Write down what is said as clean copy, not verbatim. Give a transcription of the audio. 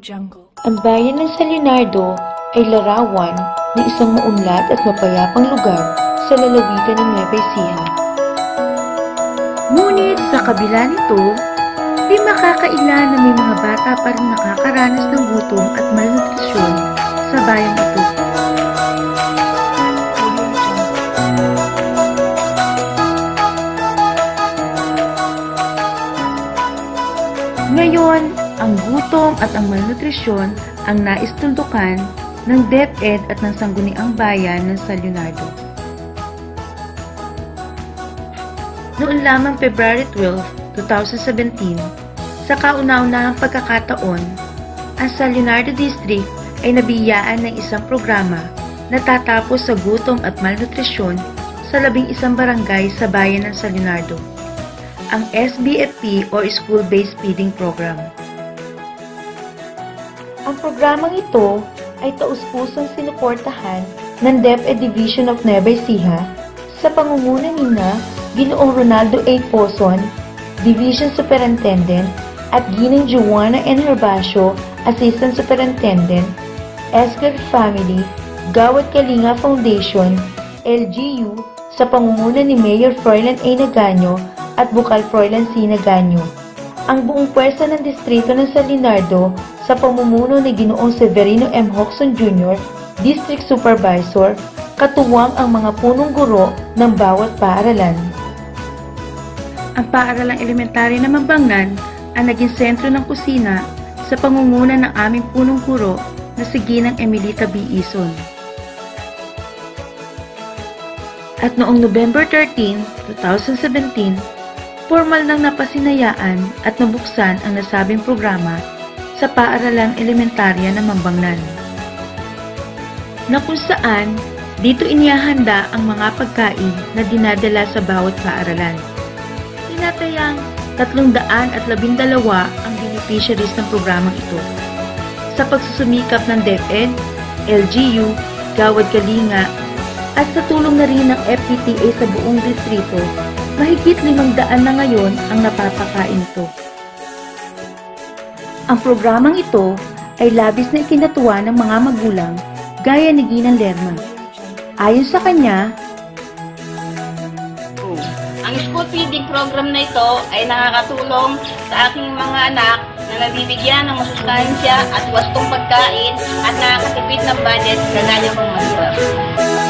Jungle. Ang bayan ng San Leonardo ay larawan ng isang maunlad at mapayapang lugar sa lalawigan ng Nueva Ecija. Ngunit sa kabila nito, di makakaila na may mga bata pa rin nakakaranas ng gutom at malnutrisyon sa bayan ito. Ngayon, ang gutom at ang malnutrisyon ang naistuldukan ng DepEd at ng Sangguniang Bayan ng San Leonardo. Noon lamang February 12, 2017, sa kauna-unahang pagkakataon, ang San Leonardo District ay nabiyaan ng isang programa na tatapos sa gutom at malnutrisyon sa 11 barangay sa bayan ng San Leonardo, ang SBFP o School-Based Feeding Program. Ang programang ito ay taus-pusong sinuportahan ng DepEd Division of Nueva Ecija sa pangunguna nina Ginoong Ronaldo A. Pozon, Division Superintendent, at Ginang Joanna N. Herbacio, Assistant Superintendent, Esgar Family, Gawad Kalinga Foundation, LGU, sa pangunguna ni Mayor Froilan A. Naganyo at Bukal Froilan C. Naganyo. Ang buong pwersa ng distrito ng San Leonardo sa pamumuno ni Ginoong Severino M. Hoxon Jr., District Supervisor, katuwang ang mga punong guro ng bawat paaralan. Ang paaralang elementary na Mabangnan ang naging sentro ng kusina sa pangunguna ng aming punong guro na si Ginang Emilita B. Ison. At noong November 13, 2017, formal nang napasinayaan at nabuksan ang nasabing programa sa paaralang elementarya ng Mambangnan, na kung saan dito inihahanda ang mga pagkain na dinadala sa bawat paaralan. Tinatayang 312 ang beneficiaries ng programang ito. Sa pagsusumikap ng DepEd, LGU, Gawad Kalinga, at sa tulong na rin ng FPTA sa buong distrito, mahigit 500 na ngayon ang napapakain ito. Ang programang ito ay labis na ikinatuwa ng mga magulang gaya ni Ginang Lerma. Ayon sa kanya, ang school feeding program na ito ay nakakatulong sa aking mga anak na nabibigyan ng masustansya at wastong pagkain at nakakatipid ng budget kagaya kong mahirap.